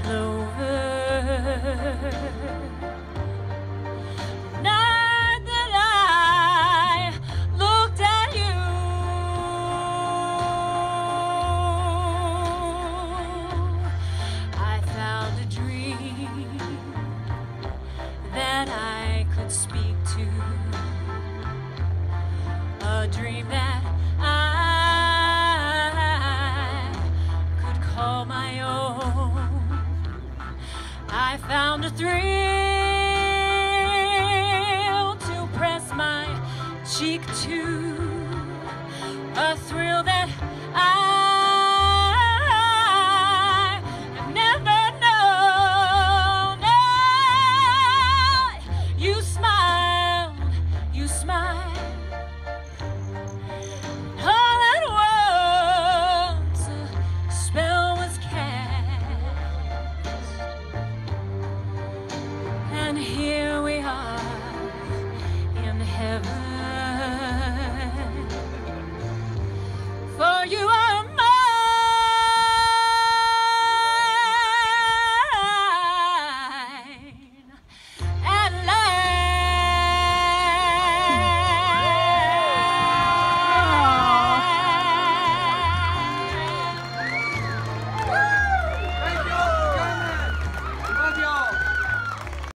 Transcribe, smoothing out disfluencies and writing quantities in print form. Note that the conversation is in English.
Night that I looked at you, I found a dream that I could speak to, a dream that I could call my own. I found a thrill to press my cheek to, a thrill that